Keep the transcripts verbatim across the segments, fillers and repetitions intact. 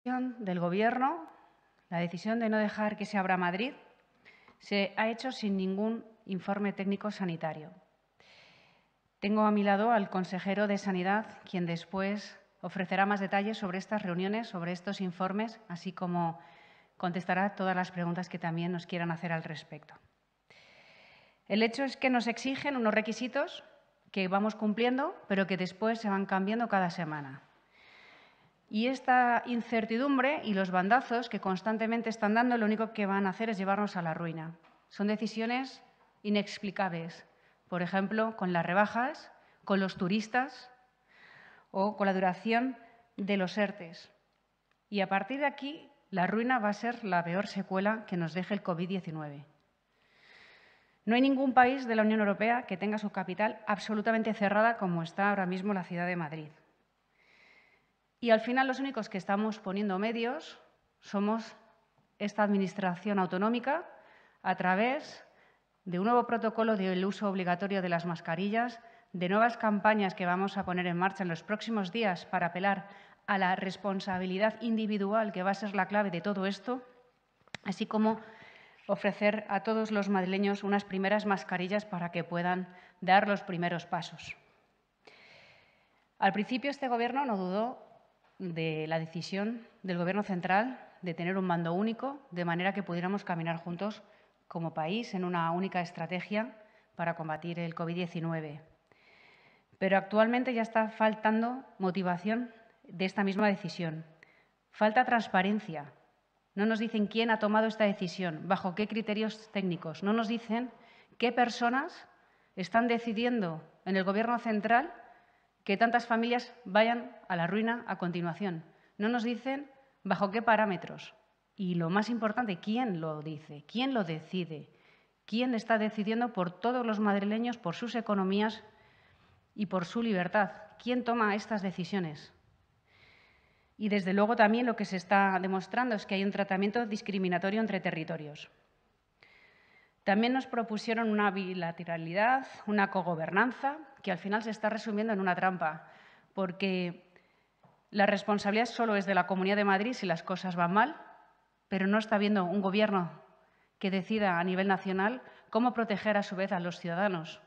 del Gobierno, la decisión de no dejar que se abra Madrid, se ha hecho sin ningún informe técnico sanitario. Tengo a mi lado al consejero de Sanidad, quien después ofrecerá más detalles sobre estas reuniones, sobre estos informes, así como contestará todas las preguntas que también nos quieran hacer al respecto. El hecho es que nos exigen unos requisitos que vamos cumpliendo, pero que después se van cambiando cada semana. Y esta incertidumbre y los bandazos que constantemente están dando, lo único que van a hacer es llevarnos a la ruina. Son decisiones inexplicables, por ejemplo, con las rebajas, con los turistas o con la duración de los ERTEs. Y a partir de aquí, la ruina va a ser la peor secuela que nos deje el COVID diecinueve. No hay ningún país de la Unión Europea que tenga su capital absolutamente cerrada como está ahora mismo la ciudad de Madrid. Y al final los únicos que estamos poniendo medios somos esta Administración autonómica a través de un nuevo protocolo del uso obligatorio de las mascarillas, de nuevas campañas que vamos a poner en marcha en los próximos días para apelar a la responsabilidad individual, que va a ser la clave de todo esto, así como ofrecer a todos los madrileños unas primeras mascarillas para que puedan dar los primeros pasos. Al principio este Gobierno no dudó de la decisión del Gobierno central de tener un mando único, de manera que pudiéramos caminar juntos como país en una única estrategia para combatir el COVID diecinueve. Pero actualmente ya está faltando motivación de esta misma decisión. Falta transparencia. No nos dicen quién ha tomado esta decisión, bajo qué criterios técnicos. No nos dicen qué personas están decidiendo en el Gobierno central que tantas familias vayan a la ruina a continuación. No nos dicen bajo qué parámetros. Y lo más importante, ¿quién lo dice? ¿Quién lo decide? ¿Quién está decidiendo por todos los madrileños, por sus economías y por su libertad? ¿Quién toma estas decisiones? Y, desde luego, también lo que se está demostrando es que hay un tratamiento discriminatorio entre territorios. También nos propusieron una bilateralidad, una cogobernanza, que al final se está resumiendo en una trampa, porque la responsabilidad solo es de la Comunidad de Madrid si las cosas van mal, pero no está habiendo un Gobierno que decida a nivel nacional cómo proteger a su vez a los ciudadanos.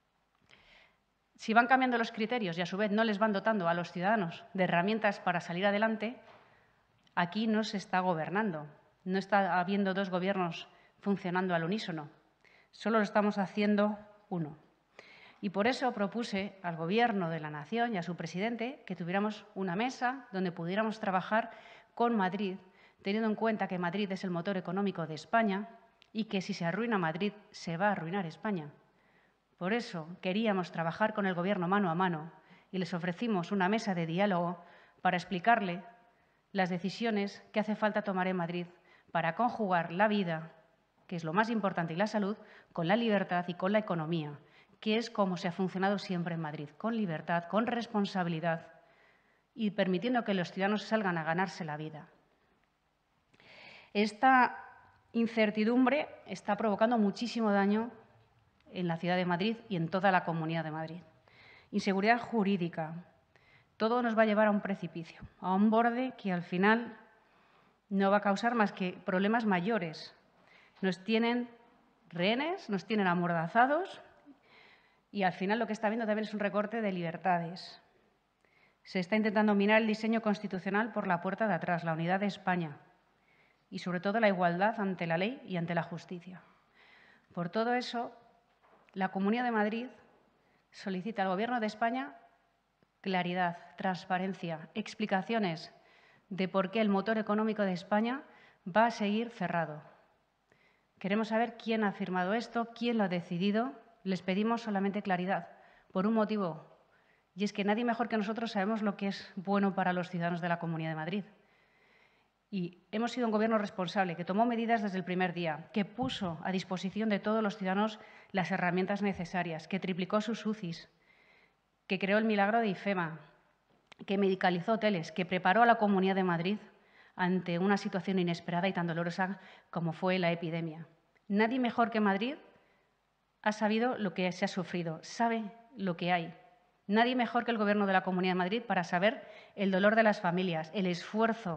Si van cambiando los criterios y a su vez no les van dotando a los ciudadanos de herramientas para salir adelante, aquí no se está gobernando. No está habiendo dos gobiernos funcionando al unísono. Solo lo estamos haciendo uno. Y por eso propuse al Gobierno de la Nación y a su presidente que tuviéramos una mesa donde pudiéramos trabajar con Madrid, teniendo en cuenta que Madrid es el motor económico de España y que si se arruina Madrid, se va a arruinar España. Por eso queríamos trabajar con el Gobierno mano a mano y les ofrecimos una mesa de diálogo para explicarle las decisiones que hace falta tomar en Madrid para conjugar la vida, que es lo más importante, y la salud, con la libertad y con la economía, que es como se ha funcionado siempre en Madrid, con libertad, con responsabilidad y permitiendo que los ciudadanos salgan a ganarse la vida. Esta incertidumbre está provocando muchísimo daño en la ciudad de Madrid y en toda la Comunidad de Madrid. Inseguridad jurídica. Todo nos va a llevar a un precipicio, a un borde que al final no va a causar más que problemas mayores. Nos tienen rehenes, nos tienen amordazados y al final lo que está habiendo también es un recorte de libertades. Se está intentando minar el diseño constitucional por la puerta de atrás, la unidad de España y sobre todo la igualdad ante la ley y ante la justicia. Por todo eso, la Comunidad de Madrid solicita al Gobierno de España claridad, transparencia, explicaciones de por qué el motor económico de España va a seguir cerrado. Queremos saber quién ha firmado esto, quién lo ha decidido. Les pedimos solamente claridad, por un motivo, y es que nadie mejor que nosotros sabemos lo que es bueno para los ciudadanos de la Comunidad de Madrid. Y hemos sido un Gobierno responsable, que tomó medidas desde el primer día, que puso a disposición de todos los ciudadanos las herramientas necesarias, que triplicó sus U C Is, que creó el milagro de IFEMA, que medicalizó hoteles, que preparó a la Comunidad de Madrid ante una situación inesperada y tan dolorosa como fue la epidemia. Nadie mejor que Madrid ha sabido lo que se ha sufrido, sabe lo que hay. Nadie mejor que el Gobierno de la Comunidad de Madrid para saber el dolor de las familias, el esfuerzo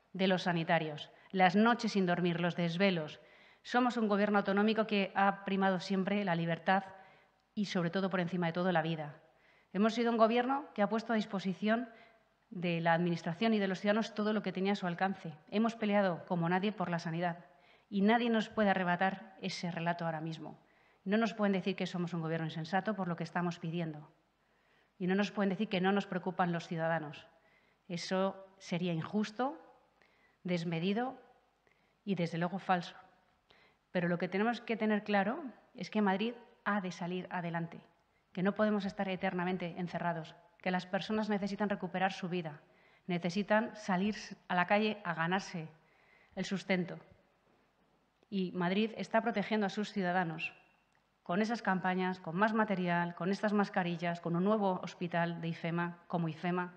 de los sanitarios, las noches sin dormir, los desvelos. Somos un Gobierno autonómico que ha primado siempre la libertad y, sobre todo, por encima de todo, la vida. Hemos sido un Gobierno que ha puesto a disposición de la Administración y de los ciudadanos todo lo que tenía a su alcance. Hemos peleado como nadie por la sanidad y nadie nos puede arrebatar ese relato ahora mismo. No nos pueden decir que somos un Gobierno insensato por lo que estamos pidiendo y no nos pueden decir que no nos preocupan los ciudadanos. Eso sería injusto, desmedido y, desde luego, falso. Pero lo que tenemos que tener claro es que Madrid ha de salir adelante, que no podemos estar eternamente encerrados, que las personas necesitan recuperar su vida, necesitan salir a la calle a ganarse el sustento. Y Madrid está protegiendo a sus ciudadanos con esas campañas, con más material, con estas mascarillas, con un nuevo hospital de IFEMA, como IFEMA.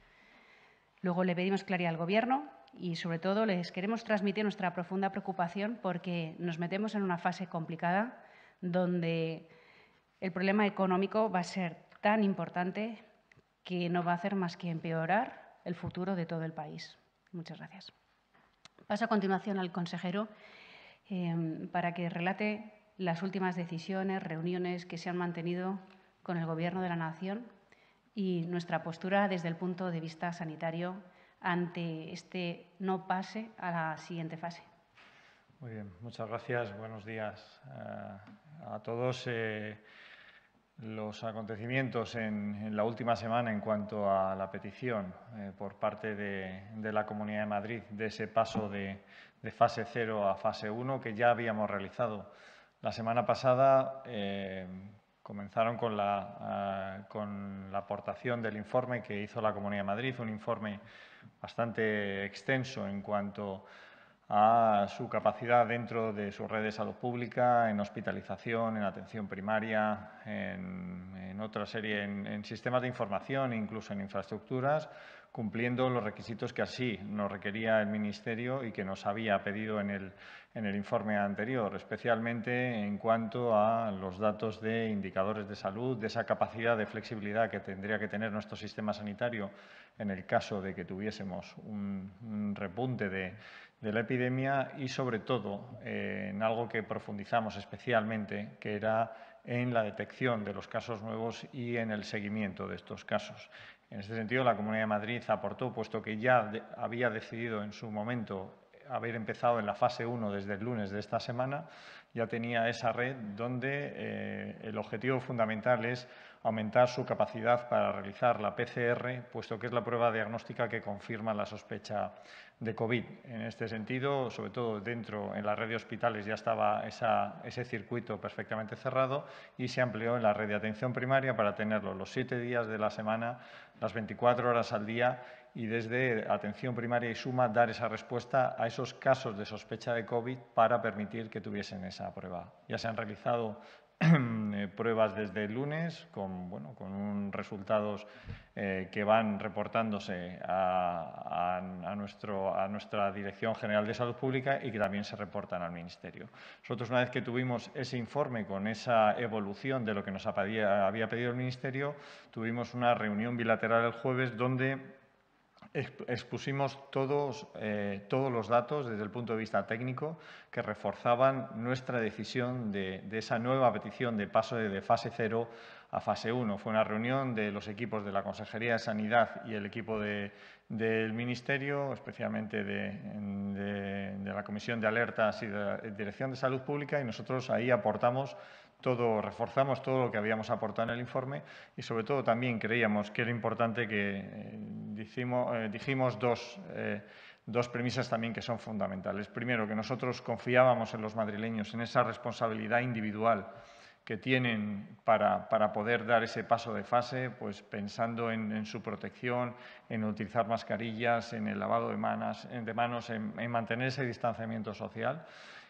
Luego le pedimos claridad al Gobierno y, sobre todo, les queremos transmitir nuestra profunda preocupación porque nos metemos en una fase complicada donde el problema económico va a ser tan importante que no va a hacer más que empeorar el futuro de todo el país. Muchas gracias. Paso a continuación al consejero eh, para que relate las últimas decisiones, reuniones que se han mantenido con el Gobierno de la Nación y nuestra postura desde el punto de vista sanitario ante este no pase a la siguiente fase. Muy bien, muchas gracias. Buenos días uh, a todos. Eh, los acontecimientos en, en la última semana en cuanto a la petición eh, por parte de, de la Comunidad de Madrid de ese paso de, de fase cero a fase uno que ya habíamos realizado la semana pasada, eh, comenzaron con la, uh, con la aportación del informe que hizo la Comunidad de Madrid, un informe bastante extenso en cuanto a su capacidad dentro de su red de salud pública, en hospitalización, en atención primaria, en, en otra serie, en, en sistemas de información e incluso en infraestructuras, cumpliendo los requisitos que así nos requería el Ministerio y que nos había pedido en el, en el informe anterior, especialmente en cuanto a los datos de indicadores de salud, de esa capacidad de flexibilidad que tendría que tener nuestro sistema sanitario en el caso de que tuviésemos un, un repunte de, de la epidemia y, sobre todo, eh, en algo que profundizamos especialmente, que era en la detección de los casos nuevos y en el seguimiento de estos casos. En este sentido, la Comunidad de Madrid aportó, puesto que ya de, había decidido en su momento haber empezado en la fase uno desde el lunes de esta semana, ya tenía esa red donde eh, el objetivo fundamental es aumentar su capacidad para realizar la P C R, puesto que es la prueba diagnóstica que confirma la sospecha de COVID. En este sentido, sobre todo dentro, en la red de hospitales ya estaba esa, ese circuito perfectamente cerrado y se amplió en la red de atención primaria para tenerlo los siete días de la semana, las veinticuatro horas al día y desde atención primaria y suma dar esa respuesta a esos casos de sospecha de COVID para permitir que tuviesen esa prueba. Ya se han realizado pruebas desde el lunes con, bueno, con un resultados eh, que van reportándose a, a, a, nuestro, a nuestra Dirección General de Salud Pública y que también se reportan al Ministerio. Nosotros, una vez que tuvimos ese informe con esa evolución de lo que nos había, había pedido el Ministerio, tuvimos una reunión bilateral el jueves donde expusimos todos, eh, todos los datos desde el punto de vista técnico que reforzaban nuestra decisión de, de esa nueva petición de paso de, de fase cero a fase uno. Fue una reunión de los equipos de la Consejería de Sanidad y el equipo de, del Ministerio, especialmente de, de, de la Comisión de Alertas y de la Dirección de Salud Pública, y nosotros ahí aportamos todo, reforzamos todo lo que habíamos aportado en el informe y, sobre todo, también creíamos que era importante que eh, dijimos, eh, dijimos dos, eh, dos premisas también que son fundamentales. Primero, que nosotros confiábamos en los madrileños, en esa responsabilidad individual que tienen para, para poder dar ese paso de fase, pues pensando en, en su protección, en utilizar mascarillas, en el lavado de manos, de manos en, en mantener ese distanciamiento social.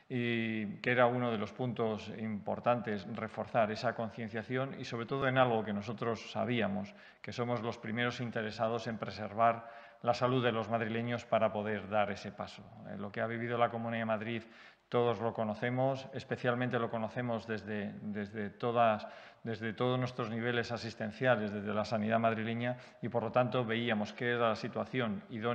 Y que era uno de los puntos importantes, reforzar esa concienciación y, sobre todo, en algo que nosotros sabíamos, que somos los primeros interesados en preservar la salud de los madrileños para poder dar ese paso. Eh, lo que ha vivido la Comunidad de Madrid todos lo conocemos, especialmente lo conocemos desde, desde, todas, desde todos nuestros niveles asistenciales, desde la sanidad madrileña, y, por lo tanto, veíamos que era la situación idónea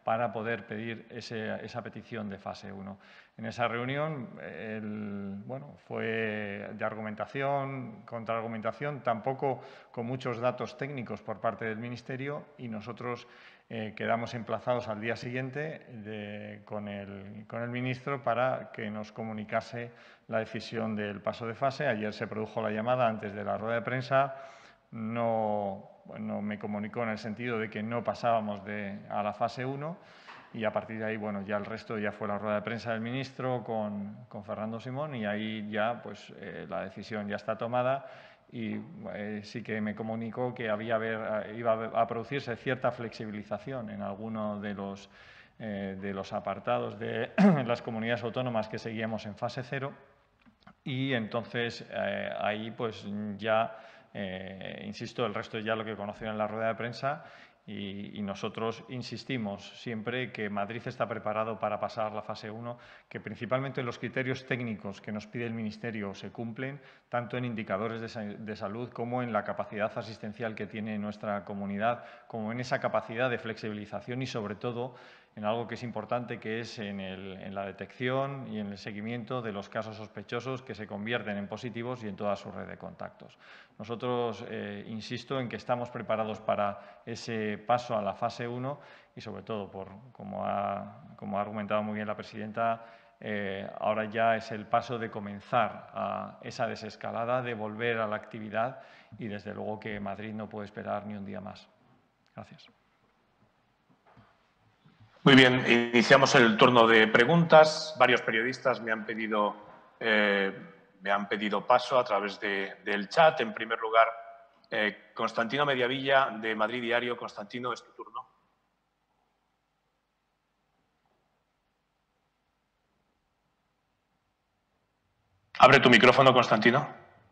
para poder pedir ese, esa petición de fase uno. En esa reunión el, bueno, fue de argumentación, contraargumentación, tampoco con muchos datos técnicos por parte del Ministerio, y nosotros eh, quedamos emplazados al día siguiente de, con, el, con el ministro para que nos comunicase la decisión del paso de fase. Ayer se produjo la llamada antes de la rueda de prensa. No, bueno, me comunicó en el sentido de que no pasábamos de, a la fase uno, y a partir de ahí, bueno, ya el resto ya fue la rueda de prensa del ministro con, con Fernando Simón, y ahí ya pues eh, la decisión ya está tomada, y eh, sí que me comunicó que había haber, iba a producirse cierta flexibilización en alguno de los, eh, de los apartados de las comunidades autónomas que seguíamos en fase cero, y entonces eh, ahí pues ya, eh, insisto, el resto ya lo que conoció en la rueda de prensa. Y, y nosotros insistimos siempre que Madrid está preparado para pasar la fase uno, que principalmente los criterios técnicos que nos pide el Ministerio se cumplen, tanto en indicadores de, de salud como en la capacidad asistencial que tiene nuestra comunidad, como en esa capacidad de flexibilización y, sobre todo, en algo que es importante, que es en, el, en la detección y en el seguimiento de los casos sospechosos que se convierten en positivos y en toda su red de contactos. Nosotros, eh, insisto en que estamos preparados para ese paso a la fase uno y, sobre todo, por, como, ha, como ha argumentado muy bien la presidenta, eh, ahora ya es el paso de comenzar a esa desescalada, de volver a la actividad, y desde luego que Madrid no puede esperar ni un día más. Gracias. Muy bien, iniciamos el turno de preguntas. Varios periodistas me han pedido, eh, me han pedido paso a través de, del chat. En primer lugar, eh, Constantino Mediavilla, de Madrid Diario. Constantino, es tu turno. Abre tu micrófono, Constantino.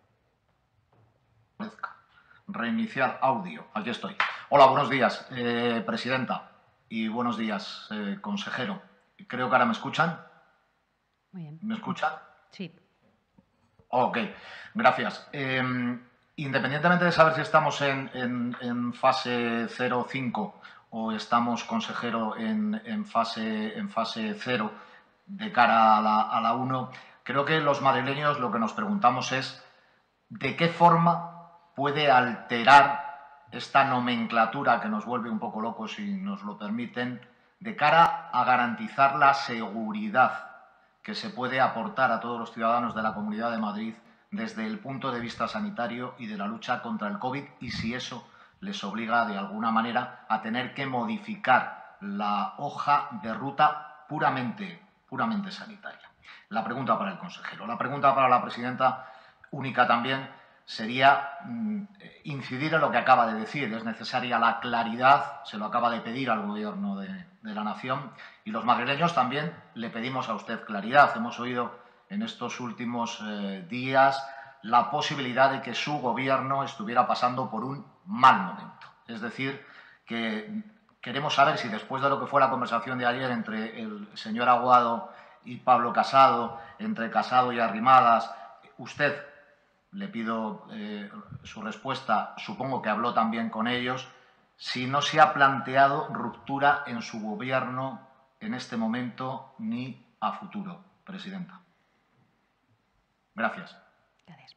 Reiniciar audio. Aquí estoy. Hola, buenos días, eh, presidenta. Y buenos días, eh, consejero. Creo que ahora me escuchan. Muy bien. ¿Me escuchan? Sí. Ok, gracias. Eh, independientemente de saber si estamos en, en, en fase cero cinco o estamos, consejero, en, en, fase, en fase cero de cara a la, a la uno, creo que los madrileños lo que nos preguntamos es de qué forma puede alterar esta nomenclatura que nos vuelve un poco locos, si nos lo permiten, de cara a garantizar la seguridad que se puede aportar a todos los ciudadanos de la Comunidad de Madrid desde el punto de vista sanitario y de la lucha contra el COVID, y si eso les obliga de alguna manera a tener que modificar la hoja de ruta puramente, puramente sanitaria. La pregunta para el consejero. La pregunta para la presidenta, única también, sería mmm, incidir en lo que acaba de decir. Es necesaria la claridad, se lo acaba de pedir al Gobierno de, de la Nación, y los madrileños también le pedimos a usted claridad. Hemos oído en estos últimos eh, días la posibilidad de que su Gobierno estuviera pasando por un mal momento. Es decir, que queremos saber si después de lo que fue la conversación de ayer entre el señor Aguado y Pablo Casado, entre Casado y Arrimadas, usted, le pido eh, su respuesta, supongo que habló también con ellos, si no se ha planteado ruptura en su Gobierno en este momento ni a futuro, presidenta. Gracias. Gracias.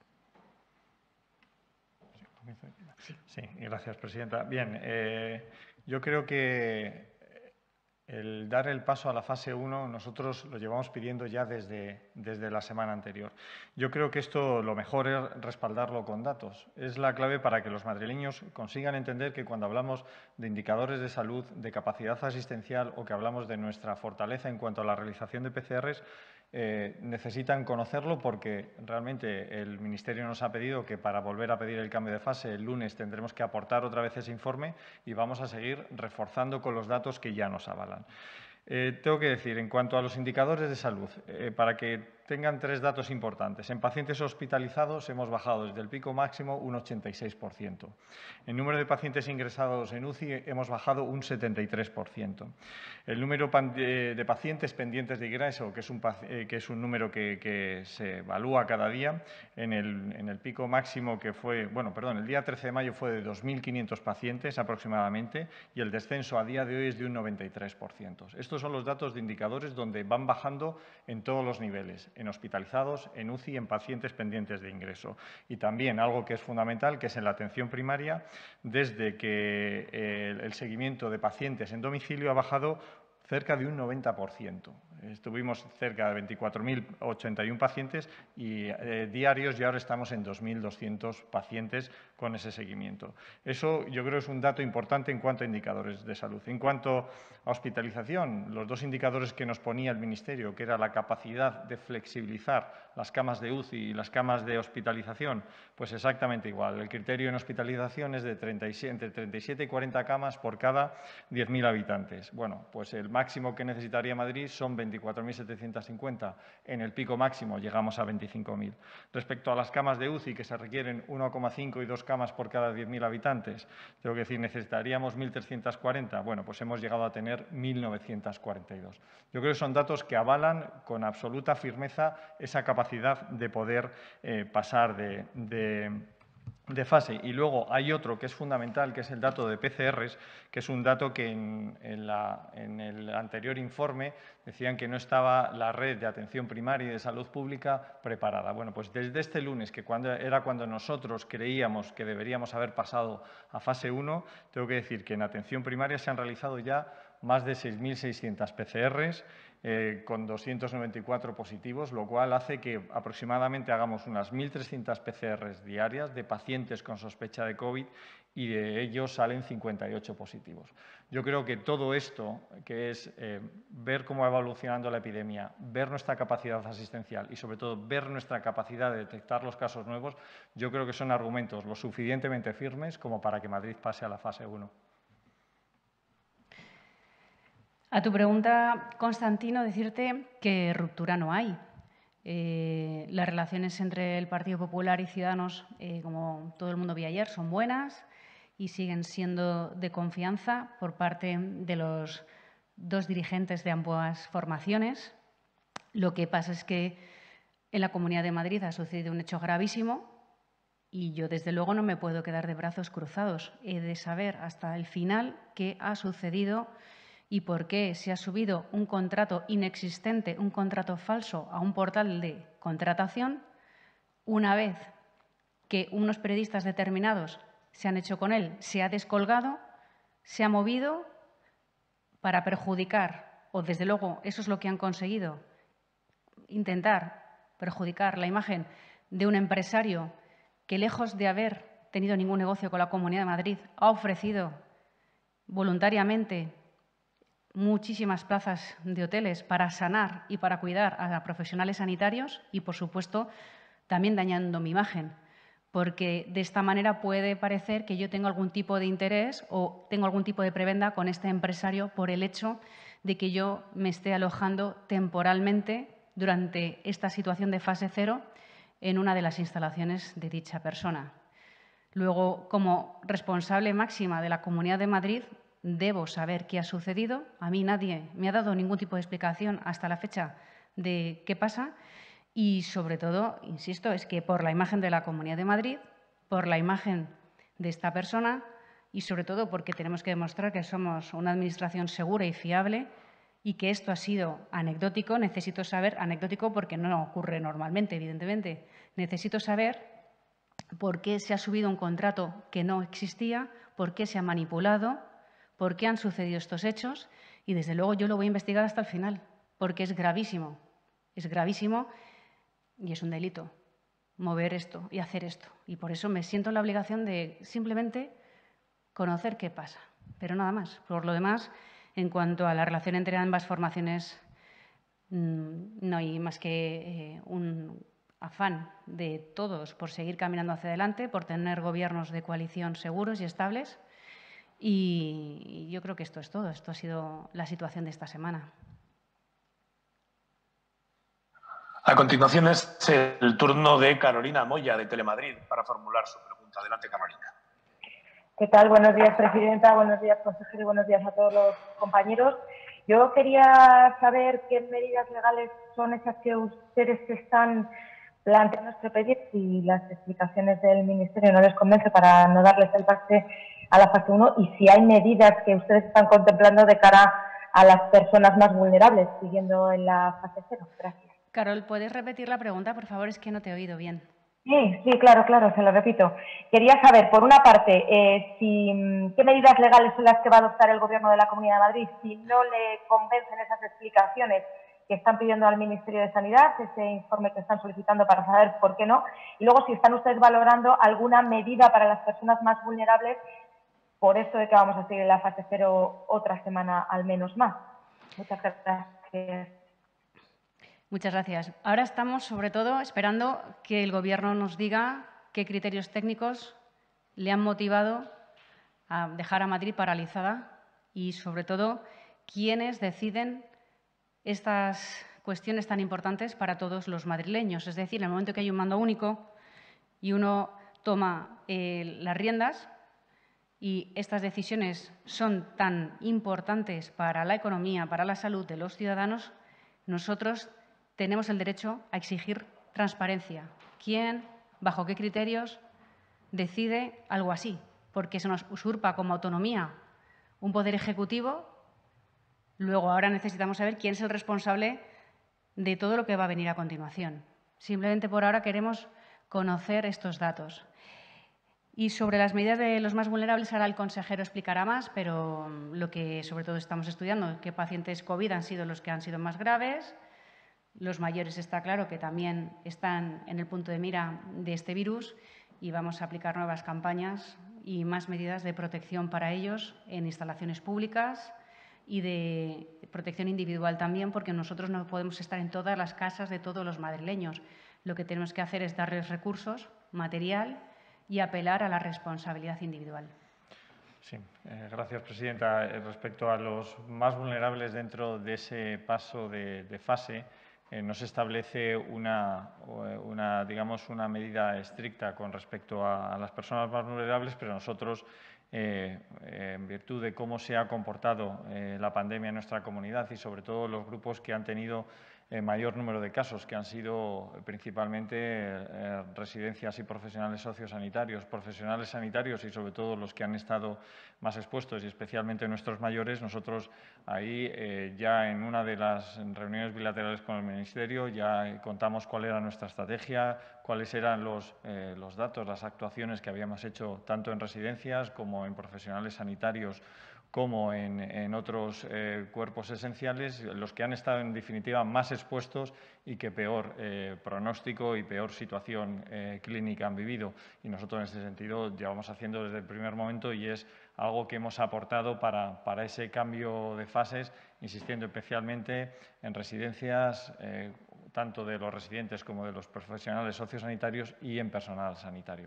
Sí, sí, gracias, presidenta. Bien, eh, yo creo que el dar el paso a la fase uno nosotros lo llevamos pidiendo ya desde, desde la semana anterior. Yo creo que esto lo mejor es respaldarlo con datos. Es la clave para que los madrileños consigan entender que cuando hablamos de indicadores de salud, de capacidad asistencial, o que hablamos de nuestra fortaleza en cuanto a la realización de P C Rs, eh, necesitan conocerlo, porque realmente el Ministerio nos ha pedido que para volver a pedir el cambio de fase el lunes tendremos que aportar otra vez ese informe, y vamos a seguir reforzando con los datos que ya nos avalan. Eh, tengo que decir, en cuanto a los indicadores de salud, eh, para que tengan tres datos importantes. En pacientes hospitalizados hemos bajado desde el pico máximo un ochenta y seis por ciento. En número de pacientes ingresados en U C I hemos bajado un setenta y tres por ciento. El número de pacientes pendientes de ingreso, que es un, que es un número que, que se evalúa cada día, en el, en el pico máximo que fue, bueno, perdón, el día trece de mayo fue de dos mil quinientos pacientes aproximadamente y el descenso a día de hoy es de un noventa y tres por ciento. Estos son los datos de indicadores donde van bajando en todos los niveles, en hospitalizados, en U C I y en pacientes pendientes de ingreso. Y también algo que es fundamental, que es en la atención primaria, desde que eh, el seguimiento de pacientes en domicilio ha bajado cerca de un noventa por ciento. Estuvimos cerca de veinticuatro mil ochenta y uno pacientes y eh, diarios y ahora estamos en dos mil doscientos pacientes con ese seguimiento. Eso yo creo es un dato importante en cuanto a indicadores de salud. En cuanto a hospitalización, los dos indicadores que nos ponía el Ministerio, que era la capacidad de flexibilizar las camas de U C I y las camas de hospitalización, pues exactamente igual. El criterio en hospitalización es de treinta y siete, entre treinta y siete y cuarenta camas por cada diez mil habitantes. Bueno, pues el máximo que necesitaría Madrid son veinticuatro mil setecientos cincuenta. En el pico máximo llegamos a veinticinco mil. Respecto a las camas de U C I, que se requieren uno coma cinco y dos camas por cada diez mil habitantes, tengo que decir, necesitaríamos mil trescientos cuarenta. Bueno, pues hemos llegado a tener mil novecientos cuarenta y dos. Yo creo que son datos que avalan con absoluta firmeza esa capacidad de poder eh, pasar de, de de fase. Y luego hay otro que es fundamental, que es el dato de P C Rs, que es un dato que en, en, la, en el anterior informe decían que no estaba la red de atención primaria y de salud pública preparada. Bueno, pues desde este lunes, que cuando, era cuando nosotros creíamos que deberíamos haber pasado a fase uno, tengo que decir que en atención primaria se han realizado ya más de seis mil seiscientos P C Rs, Eh, con doscientos noventa y cuatro positivos, lo cual hace que aproximadamente hagamos unas mil trescientas P C Rs diarias de pacientes con sospecha de COVID y de ellos salen cincuenta y ocho positivos. Yo creo que todo esto, que es eh, ver cómo va evolucionando la epidemia, ver nuestra capacidad asistencial y, sobre todo, ver nuestra capacidad de detectar los casos nuevos, yo creo que son argumentos lo suficientemente firmes como para que Madrid pase a la fase uno. A tu pregunta, Constantino, decirte que ruptura no hay. Eh, las relaciones entre el Partido Popular y Ciudadanos, eh, como todo el mundo vio ayer, son buenas y siguen siendo de confianza por parte de los dos dirigentes de ambas formaciones. Lo que pasa es que en la Comunidad de Madrid ha sucedido un hecho gravísimo y yo, desde luego, no me puedo quedar de brazos cruzados. He de saber hasta el final qué ha sucedido y por qué se ha subido un contrato inexistente, un contrato falso, a un portal de contratación, una vez que unos periodistas determinados se han hecho con él, se ha descolgado, se ha movido para perjudicar, o desde luego eso es lo que han conseguido, intentar perjudicar la imagen de un empresario que, lejos de haber tenido ningún negocio con la Comunidad de Madrid, ha ofrecido voluntariamente muchísimas plazas de hoteles para sanar y para cuidar a profesionales sanitarios y, por supuesto, también dañando mi imagen, porque de esta manera puede parecer que yo tengo algún tipo de interés o tengo algún tipo de prebenda con este empresario por el hecho de que yo me esté alojando temporalmente durante esta situación de fase cero en una de las instalaciones de dicha persona. Luego, como responsable máxima de la Comunidad de Madrid, debo saber qué ha sucedido. A mí nadie me ha dado ningún tipo de explicación hasta la fecha de qué pasa y, sobre todo, insisto, es que por la imagen de la Comunidad de Madrid, por la imagen de esta persona y, sobre todo, porque tenemos que demostrar que somos una administración segura y fiable y que esto ha sido anecdótico, necesito saber, anecdótico porque no ocurre normalmente, evidentemente, necesito saber por qué se ha subido un contrato que no existía, por qué se ha manipulado, por qué han sucedido estos hechos y, desde luego, yo lo voy a investigar hasta el final, porque es gravísimo, es gravísimo y es un delito mover esto y hacer esto. Y por eso me siento en la obligación de simplemente conocer qué pasa, pero nada más. Por lo demás, en cuanto a la relación entre ambas formaciones, no hay más que eh, un afán de todos por seguir caminando hacia adelante, por tener gobiernos de coalición seguros y estables. Y yo creo que esto es todo. Esto ha sido la situación de esta semana. A continuación es el turno de Carolina Moya, de Telemadrid, para formular su pregunta. Adelante, Carolina. ¿Qué tal? Buenos días, presidenta. Buenos días, consejero, y buenos días a todos los compañeros. Yo quería saber qué medidas legales son esas que ustedes están planteando este pedir, si las explicaciones del Ministerio no les convence para no darles el pase a la fase uno, y si hay medidas que ustedes están contemplando de cara a las personas más vulnerables, siguiendo en la fase cero. Gracias. Carol, ¿puedes repetir la pregunta, por favor? Es que no te he oído bien. Sí, sí, claro, claro, se lo repito. Quería saber, por una parte, eh, si, qué medidas legales son las que va a adoptar el Gobierno de la Comunidad de Madrid si no le convencen esas explicaciones que están pidiendo al Ministerio de Sanidad, ese informe que están solicitando para saber por qué no. Y luego, si están ustedes valorando alguna medida para las personas más vulnerables, por esto de que vamos a seguir en la fase cero otra semana al menos más. Muchas gracias. Muchas gracias. Ahora estamos, sobre todo, esperando que el Gobierno nos diga qué criterios técnicos le han motivado a dejar a Madrid paralizada y, sobre todo, quiénes deciden estas cuestiones tan importantes para todos los madrileños. Es decir, en el momento que hay un mando único y uno toma eh, las riendas y estas decisiones son tan importantes para la economía, para la salud de los ciudadanos, nosotros tenemos el derecho a exigir transparencia. ¿Quién, bajo qué criterios, decide algo así? Porque se nos usurpa como autonomía un poder ejecutivo. Luego, ahora necesitamos saber quién es el responsable de todo lo que va a venir a continuación. Simplemente por ahora queremos conocer estos datos. Y sobre las medidas de los más vulnerables, ahora el consejero explicará más, pero lo que sobre todo estamos estudiando, qué pacientes COVID han sido los que han sido más graves. Los mayores está claro que también están en el punto de mira de este virus y vamos a aplicar nuevas campañas y más medidas de protección para ellos en instalaciones públicas y de protección individual también, porque nosotros no podemos estar en todas las casas de todos los madrileños. Lo que tenemos que hacer es darles recursos, material y apelar a la responsabilidad individual. Sí, eh, gracias, presidenta. Eh, respecto a los más vulnerables dentro de ese paso de, de fase, Eh, no se establece una, una, digamos, una medida estricta con respecto a, a las personas más vulnerables, pero nosotros, eh, eh, en virtud de cómo se ha comportado eh, la pandemia en nuestra comunidad y sobre todo los grupos que han tenido eh, mayor número de casos, que han sido principalmente eh, residencias y profesionales sociosanitarios, profesionales sanitarios y sobre todo los que han estado más expuestos y especialmente nuestros mayores, nosotros ahí eh, ya en una de las reuniones bilaterales con el Ministerio ya contamos cuál era nuestra estrategia, cuáles eran los, eh, los datos, las actuaciones que habíamos hecho tanto en residencias como en profesionales sanitarios como en, en otros eh, cuerpos esenciales, los que han estado en definitiva más expuestos y que peor eh, pronóstico y peor situación eh, clínica han vivido. Y nosotros en ese sentido llevamos haciendo desde el primer momento y es algo que hemos aportado para, para ese cambio de fases, insistiendo especialmente en residencias, eh, tanto de los residentes como de los profesionales sociosanitarios y en personal sanitario.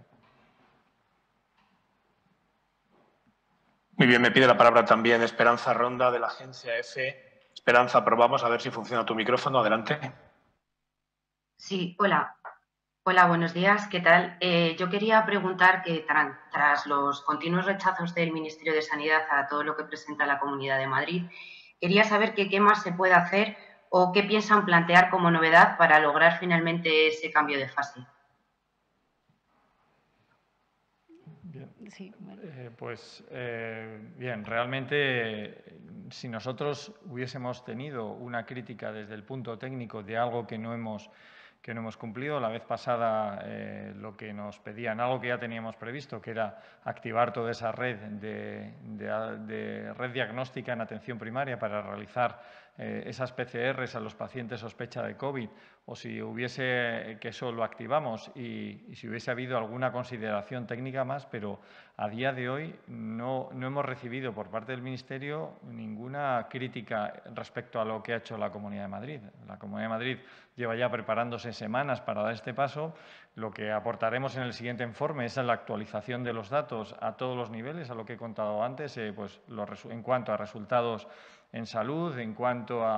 Muy bien, me pide la palabra también Esperanza Ronda, de la agencia EFE. Esperanza, probamos a ver si funciona tu micrófono. Adelante. Sí, hola. Hola, buenos días. ¿Qué tal? Eh, yo quería preguntar que tras, tras los continuos rechazos del Ministerio de Sanidad a todo lo que presenta la Comunidad de Madrid, quería saber que, qué más se puede hacer o qué piensan plantear como novedad para lograr finalmente ese cambio de fase. Bien. Sí, bueno. eh, pues eh, bien, realmente eh, si nosotros hubiésemos tenido una crítica desde el punto técnico de algo que no hemos, que no hemos cumplido, la vez pasada eh, lo que nos pedían, algo que ya teníamos previsto, que era activar toda esa red de, de, de red diagnóstica en atención primaria para realizar eh, esas P C Rs a los pacientes sospecha de COVID, o si hubiese, que eso lo activamos y, y si hubiese habido alguna consideración técnica más, pero a día de hoy no, no hemos recibido por parte del Ministerio ninguna crítica respecto a lo que ha hecho la Comunidad de Madrid. La Comunidad de Madrid lleva ya preparándose semanas para dar este paso. Lo que aportaremos en el siguiente informe es la actualización de los datos a todos los niveles, a lo que he contado antes, eh, pues los, en cuanto a resultados en salud, en cuanto a,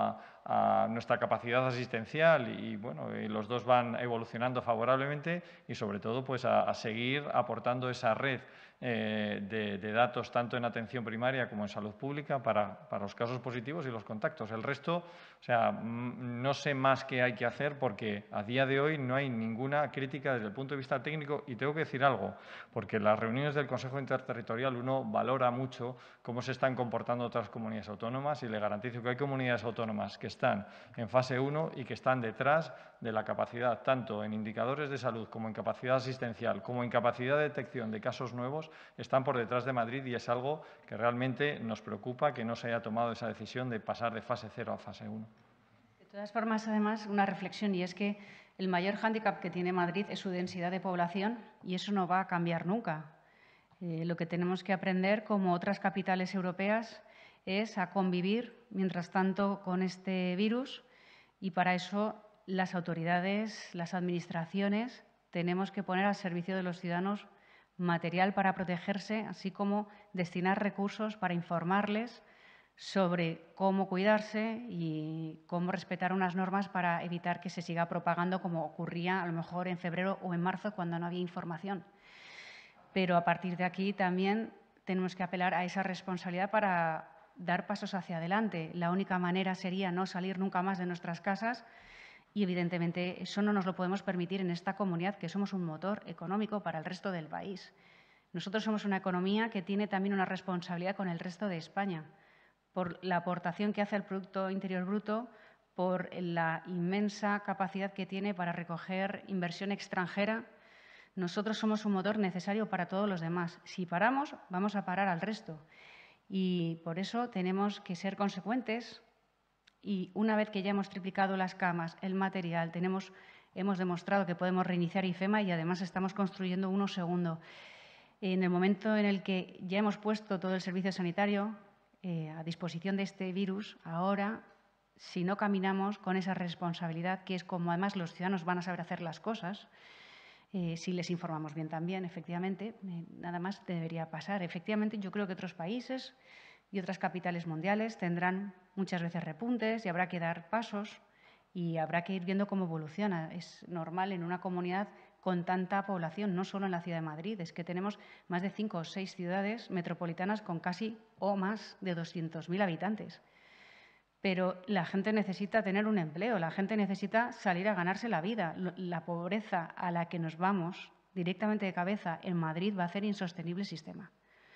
a nuestra capacidad asistencial y, bueno, y los dos van evolucionando favorablemente y, sobre todo, pues a, a seguir aportando esa red eh, de, de datos tanto en atención primaria como en salud pública para, para los casos positivos y los contactos. El resto, o sea, no sé más qué hay que hacer porque a día de hoy no hay ninguna crítica desde el punto de vista técnico y tengo que decir algo, porque en las reuniones del Consejo Interterritorial uno valora mucho cómo se están comportando otras comunidades autónomas y le garantizo que hay comunidades autónomas que están en fase uno y que están detrás de la capacidad, tanto en indicadores de salud como en capacidad asistencial, como en capacidad de detección de casos nuevos, están por detrás de Madrid y es algo que realmente nos preocupa que no se haya tomado esa decisión de pasar de fase cero a fase uno. De todas formas, además, una reflexión, y es que el mayor hándicap que tiene Madrid es su densidad de población y eso no va a cambiar nunca. Eh, lo que tenemos que aprender, como otras capitales europeas, es a convivir, mientras tanto, con este virus y para eso las autoridades, las administraciones, tenemos que poner al servicio de los ciudadanos material para protegerse, así como destinar recursos para informarles sobre cómo cuidarse y cómo respetar unas normas para evitar que se siga propagando como ocurría a lo mejor en febrero o en marzo cuando no había información. Pero a partir de aquí también tenemos que apelar a esa responsabilidad para dar pasos hacia adelante. La única manera sería no salir nunca más de nuestras casas y, evidentemente, eso no nos lo podemos permitir en esta comunidad, que somos un motor económico para el resto del país. Nosotros somos una economía que tiene también una responsabilidad con el resto de España, por la aportación que hace al Producto Interior Bruto, por la inmensa capacidad que tiene para recoger inversión extranjera. Nosotros somos un motor necesario para todos los demás. Si paramos, vamos a parar al resto. Y por eso tenemos que ser consecuentes y una vez que ya hemos triplicado las camas, el material, tenemos, hemos demostrado que podemos reiniciar IFEMA y además estamos construyendo uno segundo. En el momento en el que ya hemos puesto todo el servicio sanitario eh, a disposición de este virus, ahora, si no caminamos con esa responsabilidad, que es como además los ciudadanos van a saber hacer las cosas, eh, si les informamos bien también, efectivamente, eh, nada más debería pasar. Efectivamente, yo creo que otros países y otras capitales mundiales tendrán muchas veces repuntes y habrá que dar pasos y habrá que ir viendo cómo evoluciona. Es normal en una comunidad con tanta población, no solo en la ciudad de Madrid, es que tenemos más de cinco o seis ciudades metropolitanas con casi o más de doscientos mil habitantes. Pero la gente necesita tener un empleo, la gente necesita salir a ganarse la vida. La pobreza a la que nos vamos directamente de cabeza en Madrid va a hacer insostenible el sistema.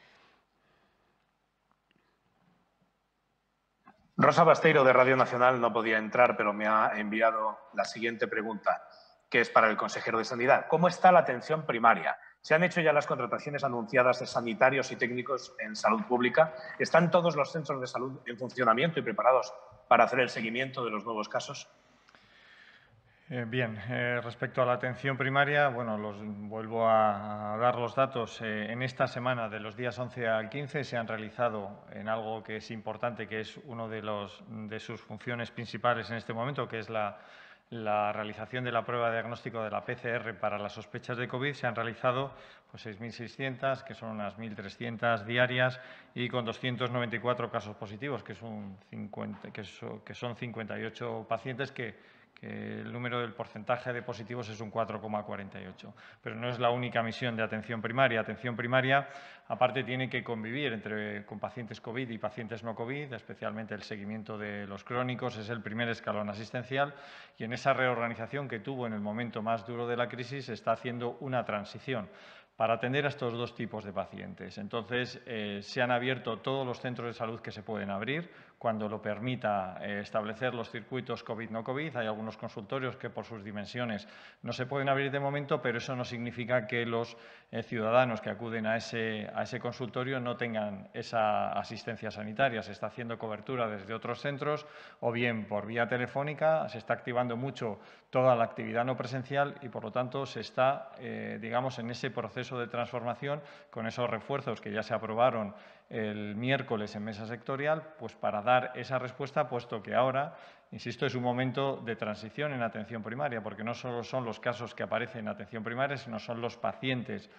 Rosa Basteiro, de Radio Nacional, no podía entrar, pero me ha enviado la siguiente pregunta, que es para el consejero de Sanidad. ¿Cómo está la atención primaria? ¿Se han hecho ya las contrataciones anunciadas de sanitarios y técnicos en salud pública? ¿Están todos los centros de salud en funcionamiento y preparados para hacer el seguimiento de los nuevos casos? Eh, bien, eh, respecto a la atención primaria, bueno, los, vuelvo a, a dar los datos. Eh, en esta semana, de los días once al quince, se han realizado en algo que es importante, que es una de, los, de sus funciones principales en este momento, que es la, la realización de la prueba de diagnóstico de la P C R para las sospechas de COVID. Se han realizado pues, seis mil seiscientas, que son unas mil trescientas diarias, y con doscientos noventa y cuatro casos positivos, que, es un cincuenta, que, so, que son cincuenta y ocho pacientes que que el número del porcentaje de positivos es un cuatro coma cuarenta y ocho. Pero no es la única misión de atención primaria. Atención primaria, aparte, tiene que convivir entre, con pacientes COVID y pacientes no COVID, especialmente el seguimiento de los crónicos, es el primer escalón asistencial, y en esa reorganización que tuvo en el momento más duro de la crisis se está haciendo una transición para atender a estos dos tipos de pacientes. Entonces, eh, se han abierto todos los centros de salud que se pueden abrir, cuando lo permita eh, establecer los circuitos COVID-no COVID. Hay algunos consultorios que por sus dimensiones no se pueden abrir de momento, pero eso no significa que los eh, ciudadanos que acuden a ese, a ese consultorio no tengan esa asistencia sanitaria. Se está haciendo cobertura desde otros centros o bien por vía telefónica. Se está activando mucho toda la actividad no presencial y, por lo tanto, se está, eh, digamos, en ese proceso de transformación con esos refuerzos que ya se aprobaron el miércoles en mesa sectorial, pues para dar esa respuesta, puesto que ahora, insisto, es un momento de transición en atención primaria, porque no solo son los casos que aparecen en atención primaria, sino son los pacientes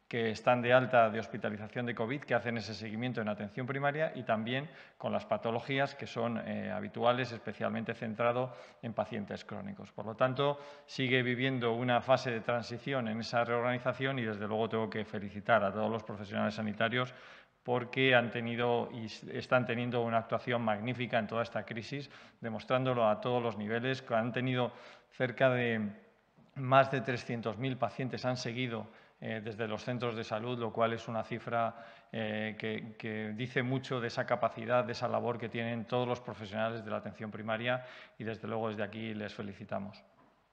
que están de alta de hospitalización de COVID, que hacen ese seguimiento en atención primaria, y también con las patologías que son eh, habituales, especialmente centrado en pacientes crónicos. Por lo tanto, sigue viviendo una fase de transición en esa reorganización y, desde luego, tengo que felicitar a todos los profesionales sanitarios porque han tenido y están teniendo una actuación magnífica en toda esta crisis, demostrándolo a todos los niveles, que han tenido cerca de más de trescientos mil pacientes han seguido eh, desde los centros de salud, lo cual es una cifra eh, que, que dice mucho de esa capacidad, de esa labor que tienen todos los profesionales de la atención primaria y, desde luego, desde aquí les felicitamos.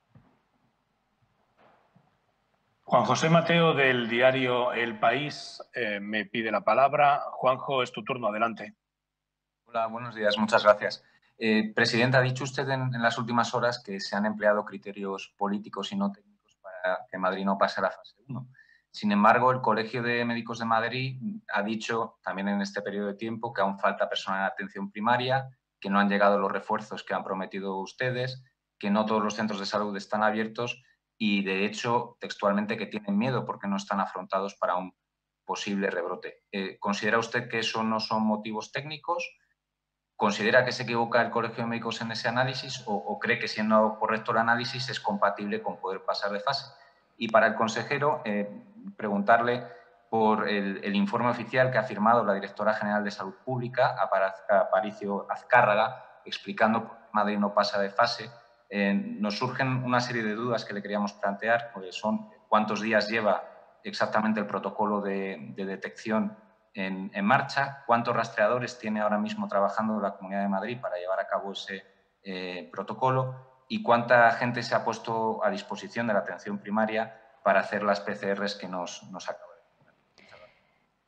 Juan José Mateo, del diario El País, eh, me pide la palabra. Juanjo, es tu turno, adelante. Hola, buenos días, muchas gracias. Eh, Presidenta, ha dicho usted en, en las últimas horas que se han empleado criterios políticos y no técnicos para que Madrid no pase a la fase uno. Sin embargo, el Colegio de Médicos de Madrid ha dicho también en este periodo de tiempo que aún falta personal en atención primaria, que no han llegado los refuerzos que han prometido ustedes, que no todos los centros de salud están abiertos y, de hecho, textualmente que tienen miedo porque no están afrontados para un posible rebrote. Eh, ¿Considera usted que eso no son motivos técnicos? ¿Considera que se equivoca el Colegio de Médicos en ese análisis o, o cree que, siendo correcto el análisis, es compatible con poder pasar de fase? Y para el consejero, eh, preguntarle por el, el informe oficial que ha firmado la directora general de Salud Pública, Aparicio Azcárraga, explicando por qué Madrid no pasa de fase. Eh, nos surgen una serie de dudas que le queríamos plantear, porque son cuántos días lleva exactamente el protocolo de, de detección En, en marcha, cuántos rastreadores tiene ahora mismo trabajando la Comunidad de Madrid para llevar a cabo ese eh, protocolo y cuánta gente se ha puesto a disposición de la atención primaria para hacer las P C Rs que nos, nos acaba de comentar. Muchas gracias.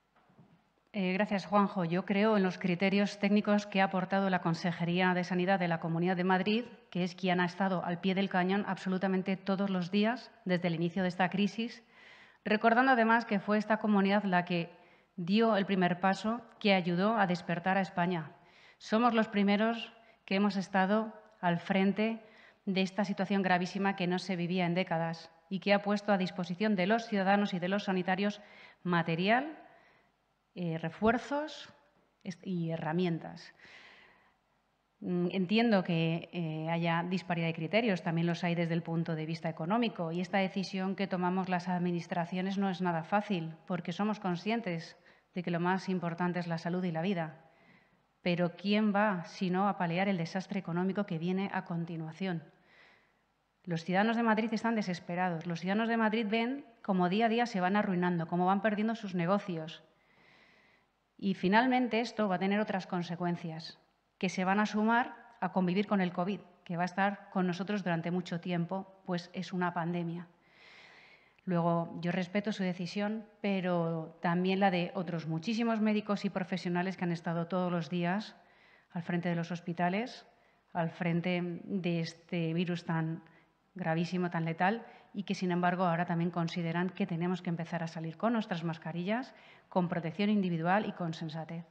Eh, gracias, Juanjo. Yo creo en los criterios técnicos que ha aportado la Consejería de Sanidad de la Comunidad de Madrid, que es quien ha estado al pie del cañón absolutamente todos los días desde el inicio de esta crisis, recordando además que fue esta comunidad la que dio el primer paso que ayudó a despertar a España. Somos los primeros que hemos estado al frente de esta situación gravísima que no se vivía en décadas y que ha puesto a disposición de los ciudadanos y de los sanitarios material, eh, refuerzos y herramientas. Entiendo que eh, haya disparidad de criterios, también los hay desde el punto de vista económico, y esta decisión que tomamos las administraciones no es nada fácil, porque somos conscientes de que lo más importante es la salud y la vida. Pero ¿quién va, sino a paliar el desastre económico que viene a continuación? Los ciudadanos de Madrid están desesperados. Los ciudadanos de Madrid ven cómo día a día se van arruinando, cómo van perdiendo sus negocios. Y finalmente esto va a tener otras consecuencias que se van a sumar a convivir con el COVID, que va a estar con nosotros durante mucho tiempo, pues es una pandemia. Luego, yo respeto su decisión, pero también la de otros muchísimos médicos y profesionales que han estado todos los días al frente de los hospitales, al frente de este virus tan gravísimo, tan letal, y que, sin embargo, ahora también consideran que tenemos que empezar a salir con nuestras mascarillas, con protección individual y con sensatez.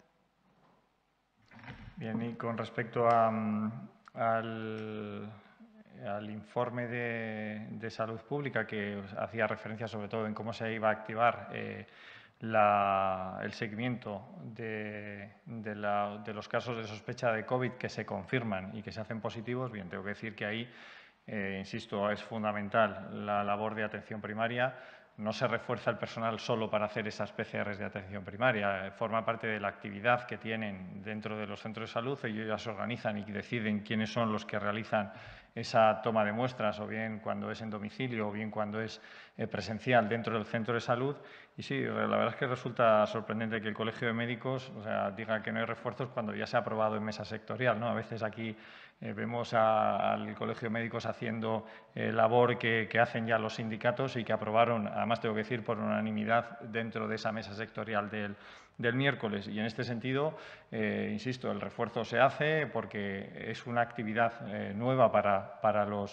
Bien, y con respecto a, al, al informe de, de salud pública que hacía referencia sobre todo en cómo se iba a activar eh, la, el seguimiento de, de, la, de los casos de sospecha de COVID que se confirman y que se hacen positivos, bien, tengo que decir que ahí, eh, insisto, es fundamental la labor de atención primaria. No se refuerza el personal solo para hacer esas P C Rs de atención primaria, forma parte de la actividad que tienen dentro de los centros de salud. Ellos ya se organizan y deciden quiénes son los que realizan esa toma de muestras, o bien cuando es en domicilio o bien cuando es eh, presencial dentro del centro de salud. Y sí, la verdad es que resulta sorprendente que el Colegio de Médicos, o sea, diga que no hay refuerzos cuando ya se ha aprobado en mesa sectorial, ¿no? A veces aquí eh, vemos a, al Colegio de Médicos haciendo eh, labor que, que hacen ya los sindicatos y que aprobaron, además tengo que decir, por unanimidad dentro de esa mesa sectorial del, del miércoles. Y en este sentido, eh, insisto, el refuerzo se hace porque es una actividad eh, nueva para, para, los,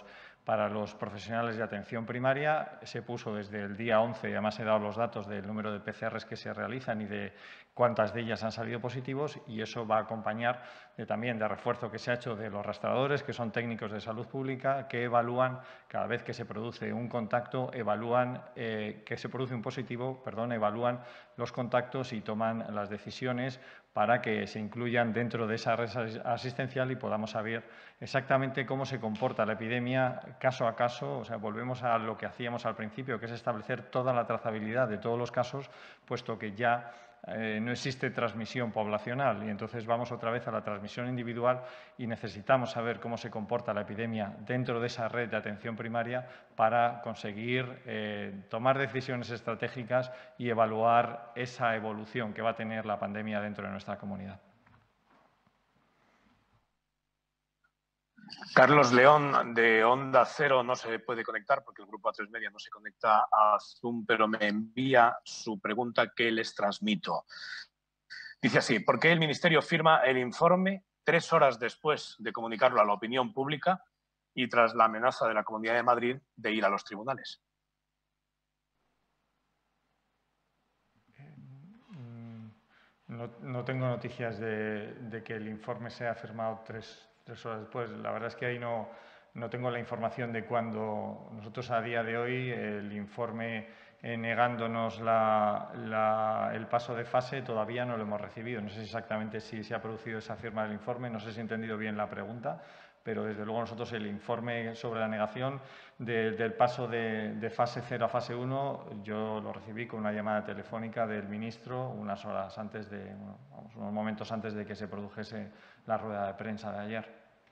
Para los profesionales de atención primaria se puso desde el día once, y además he dado los datos del número de P C Rs que se realizan y de cuántas de ellas han salido positivos, y eso va a acompañar de, también de refuerzo que se ha hecho de los rastreadores, que son técnicos de salud pública, que evalúan cada vez que se produce un contacto, evalúan eh, que se produce un positivo, perdón, evalúan los contactos y toman las decisiones para que se incluyan dentro de esa red asistencial y podamos saber exactamente cómo se comporta la epidemia caso a caso. O sea, volvemos a lo que hacíamos al principio, que es establecer toda la trazabilidad de todos los casos, puesto que ya eh, no existe transmisión poblacional y entonces vamos otra vez a la transmisión individual y necesitamos saber cómo se comporta la epidemia dentro de esa red de atención primaria para conseguir eh, tomar decisiones estratégicas y evaluar esa evolución que va a tener la pandemia dentro de nuestra comunidad. Carlos León, de Onda Cero, no se puede conectar porque el Grupo A tres Media no se conecta a Zoom, pero me envía su pregunta que les transmito. Dice así: ¿por qué el Ministerio firma el informe tres horas después de comunicarlo a la opinión pública y tras la amenaza de la Comunidad de Madrid de ir a los tribunales? No, no tengo noticias de, de que el informe sea firmado tres, tres horas después. La verdad es que ahí no, no tengo la información de cuándo. Nosotros a día de hoy el informe eh, negándonos la, la, el paso de fase todavía no lo hemos recibido. No sé exactamente si se ha producido esa firma del informe, no sé si he entendido bien la pregunta, pero desde luego nosotros el informe sobre la negación de, del paso de, de fase cero a fase uno, yo lo recibí con una llamada telefónica del ministro unas horas antes de, bueno, vamos, unos momentos antes de que se produjese la rueda de prensa de ayer.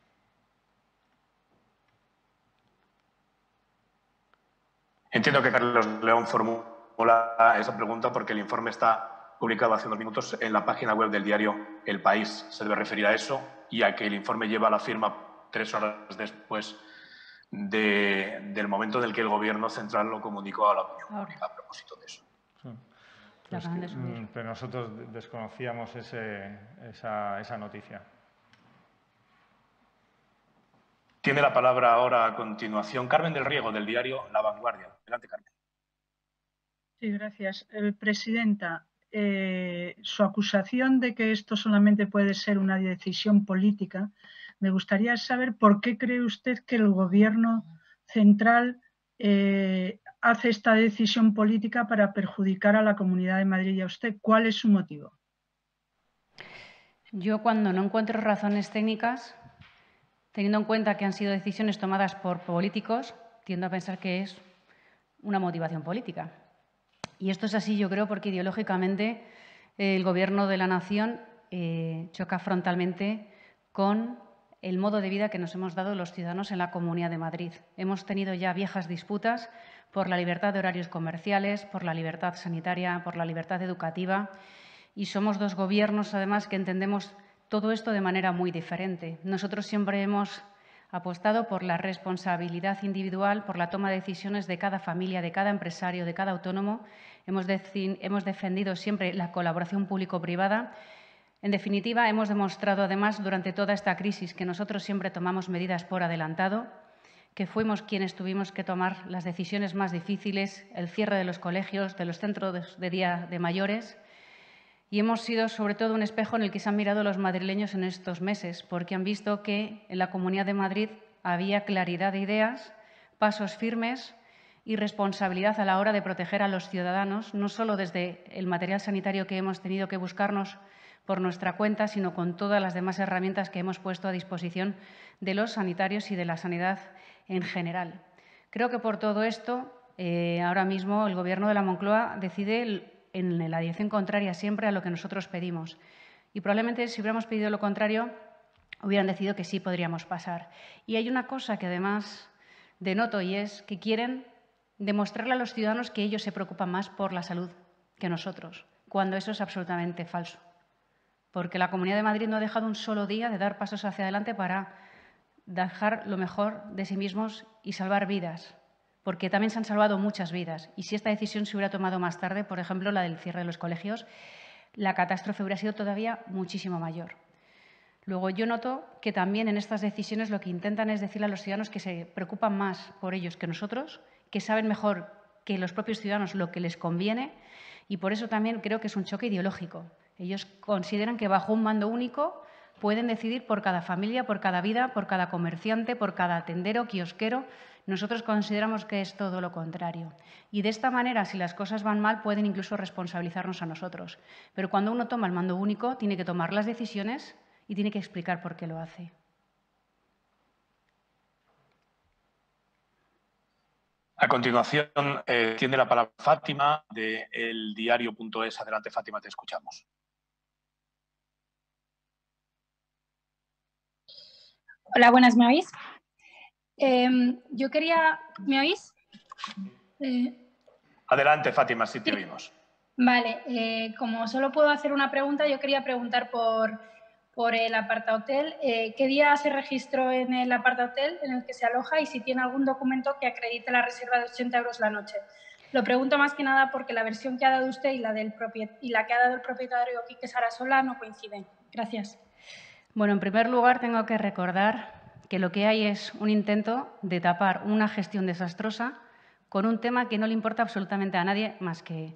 Entiendo que Carlos León formula esa pregunta porque el informe está publicado hace unos minutos en la página web del diario El País. Se debe referir a eso y a que el informe lleva la firma tres horas después de, del momento en el que el Gobierno central lo comunicó a la opinión pública a propósito de eso. Sí. Pues que, pero nosotros desconocíamos ese, esa, esa noticia. Tiene la palabra ahora a continuación Carmen del Riego, del diario La Vanguardia. Adelante, Carmen. Sí, gracias. Eh, presidenta, eh, su acusación de que esto solamente puede ser una decisión política, me gustaría saber por qué cree usted que el Gobierno central eh, hace esta decisión política para perjudicar a la Comunidad de Madrid y a usted. ¿Cuál es su motivo? Yo, cuando no encuentro razones técnicas, teniendo en cuenta que han sido decisiones tomadas por políticos, tiendo a pensar que es una motivación política. Y esto es así, yo creo, porque ideológicamente el Gobierno de la Nación eh, choca frontalmente con el modo de vida que nos hemos dado los ciudadanos en la Comunidad de Madrid. Hemos tenido ya viejas disputas por la libertad de horarios comerciales, por la libertad sanitaria, por la libertad educativa, y somos dos gobiernos, además, que entendemos todo esto de manera muy diferente. Nosotros siempre hemos apostado por la responsabilidad individual, por la toma de decisiones de cada familia, de cada empresario, de cada autónomo. Hemos, de, hemos defendido siempre la colaboración público-privada. En definitiva, hemos demostrado, además, durante toda esta crisis, que nosotros siempre tomamos medidas por adelantado, que fuimos quienes tuvimos que tomar las decisiones más difíciles, el cierre de los colegios, de los centros de día de mayores. Y hemos sido, sobre todo, un espejo en el que se han mirado los madrileños en estos meses, porque han visto que en la Comunidad de Madrid había claridad de ideas, pasos firmes y responsabilidad a la hora de proteger a los ciudadanos, no solo desde el material sanitario que hemos tenido que buscarnos por nuestra cuenta, sino con todas las demás herramientas que hemos puesto a disposición de los sanitarios y de la sanidad en general. Creo que por todo esto, eh, ahora mismo el Gobierno de la Moncloa decide en la dirección contraria siempre a lo que nosotros pedimos. Y probablemente si hubiéramos pedido lo contrario, hubieran decidido que sí podríamos pasar. Y hay una cosa que además denoto y es que quieren demostrarle a los ciudadanos que ellos se preocupan más por la salud que nosotros, cuando eso es absolutamente falso. Porque la Comunidad de Madrid no ha dejado un solo día de dar pasos hacia adelante para dejar lo mejor de sí mismos y salvar vidas, porque también se han salvado muchas vidas. Y si esta decisión se hubiera tomado más tarde, por ejemplo, la del cierre de los colegios, la catástrofe hubiera sido todavía muchísimo mayor. Luego, yo noto que también en estas decisiones lo que intentan es decirle a los ciudadanos que se preocupan más por ellos que nosotros, que saben mejor que los propios ciudadanos lo que les conviene, y por eso también creo que es un choque ideológico. Ellos consideran que bajo un mando único pueden decidir por cada familia, por cada vida, por cada comerciante, por cada tendero, kiosquero. Nosotros consideramos que es todo lo contrario. Y de esta manera, si las cosas van mal, pueden incluso responsabilizarnos a nosotros. Pero cuando uno toma el mando único, tiene que tomar las decisiones y tiene que explicar por qué lo hace. A continuación, eh, tiene la palabra Fátima, de el diario punto es. Adelante, Fátima, te escuchamos. Hola, buenas, ¿me oís? Eh, yo quería... ¿Me oís? Eh, Adelante, Fátima, sí te oímos. Vale, eh, como solo puedo hacer una pregunta, yo quería preguntar por, por el apartahotel. Eh, ¿Qué día se registró en el apartahotel en el que se aloja y si tiene algún documento que acredite la reserva de ochenta euros la noche? Lo pregunto más que nada porque la versión que ha dado usted y la, del y la que ha dado el propietario Quique Sarasola no coinciden. Gracias. Bueno, en primer lugar, tengo que recordar que lo que hay es un intento de tapar una gestión desastrosa con un tema que no le importa absolutamente a nadie más que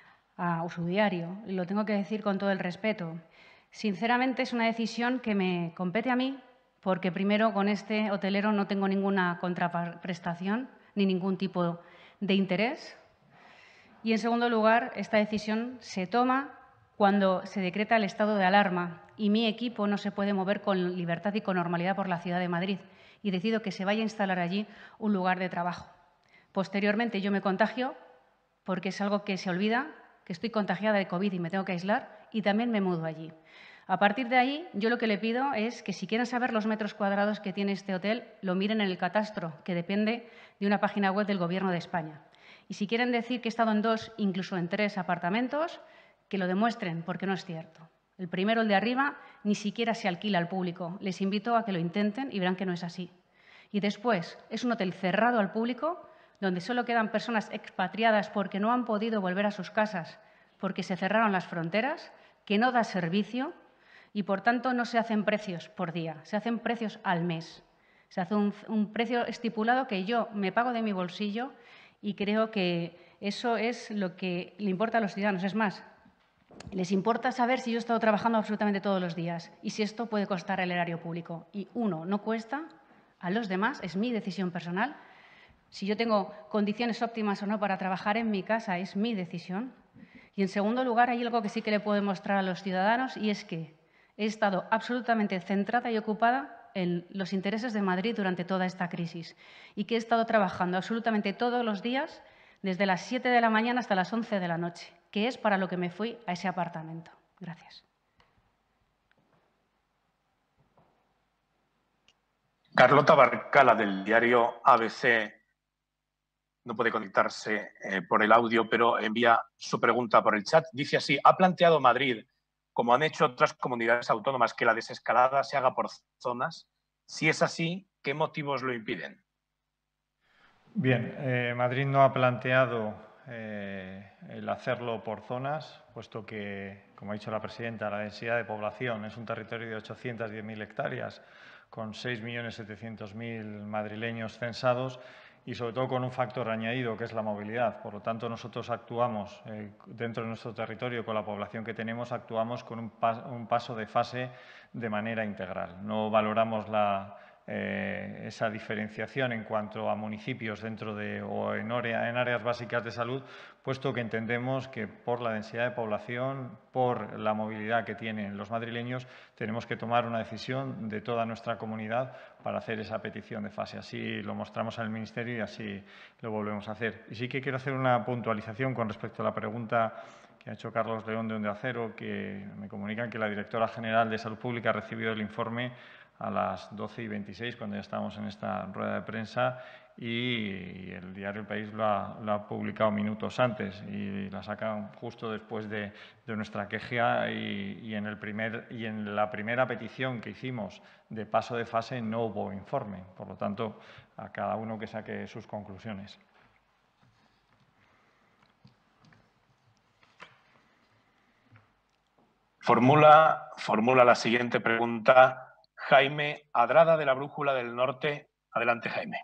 a su diario. Y lo tengo que decir con todo el respeto. Sinceramente, es una decisión que me compete a mí porque, primero, con este hotelero no tengo ninguna contraprestación ni ningún tipo de interés. Y, en segundo lugar, esta decisión se toma cuando se decreta el estado de alarma y mi equipo no se puede mover con libertad y con normalidad por la ciudad de Madrid y decido que se vaya a instalar allí un lugar de trabajo. Posteriormente yo me contagio porque es algo que se olvida, que estoy contagiada de COVID y me tengo que aislar y también me mudo allí. A partir de ahí, yo lo que le pido es que si quieren saber los metros cuadrados que tiene este hotel, lo miren en el catastro, que depende de una página web del Gobierno de España. Y si quieren decir que he estado en dos, incluso en tres apartamentos, que lo demuestren, porque no es cierto. El primero, el de arriba, ni siquiera se alquila al público. Les invito a que lo intenten y verán que no es así. Y después, es un hotel cerrado al público, donde solo quedan personas expatriadas porque no han podido volver a sus casas, porque se cerraron las fronteras, que no da servicio y, por tanto, no se hacen precios por día, se hacen precios al mes. Se hace un, un precio estipulado que yo me pago de mi bolsillo y creo que eso es lo que le importa a los ciudadanos. Es más, les importa saber si yo he estado trabajando absolutamente todos los días y si esto puede costar al erario público. Y uno, no cuesta, a los demás, es mi decisión personal. Si yo tengo condiciones óptimas o no para trabajar en mi casa, es mi decisión. Y, en segundo lugar, hay algo que sí que le puedo mostrar a los ciudadanos y es que he estado absolutamente centrada y ocupada en los intereses de Madrid durante toda esta crisis y que he estado trabajando absolutamente todos los días desde las siete de la mañana hasta las once de la noche, que es para lo que me fui a ese apartamento. Gracias. Carlota Barcala, del diario A B C, no puede conectarse eh, por el audio, pero envía su pregunta por el chat. Dice así: ¿ha planteado Madrid, como han hecho otras comunidades autónomas, que la desescalada se haga por zonas? Si es así, ¿qué motivos lo impiden? Bien, eh, Madrid no ha planteado eh, el hacerlo por zonas, puesto que, como ha dicho la presidenta, la densidad de población es un territorio de ochocientas diez mil hectáreas, con seis millones setecientos mil madrileños censados y, sobre todo, con un factor añadido, que es la movilidad. Por lo tanto, nosotros actuamos eh, dentro de nuestro territorio, con la población que tenemos, actuamos con un, pas un paso de fase de manera integral. No valoramos la Eh, esa diferenciación en cuanto a municipios dentro de o en, área, en áreas básicas de salud, puesto que entendemos que por la densidad de población, por la movilidad que tienen los madrileños, tenemos que tomar una decisión de toda nuestra comunidad para hacer esa petición de fase. Así lo mostramos al Ministerio y así lo volvemos a hacer. Y sí que quiero hacer una puntualización con respecto a la pregunta que ha hecho Carlos León de Onda Cero, que me comunican que la directora general de Salud Pública ha recibido el informe a las doce y veintiséis, cuando ya estamos en esta rueda de prensa, y el diario El País lo ha, lo ha publicado minutos antes y la sacan justo después de, de nuestra queja y, y, en el primer, y en la primera petición que hicimos de paso de fase no hubo informe. Por lo tanto, a cada uno que saque sus conclusiones. Formula, formula la siguiente pregunta Jaime Adrada, de la Brújula del Norte. Adelante, Jaime.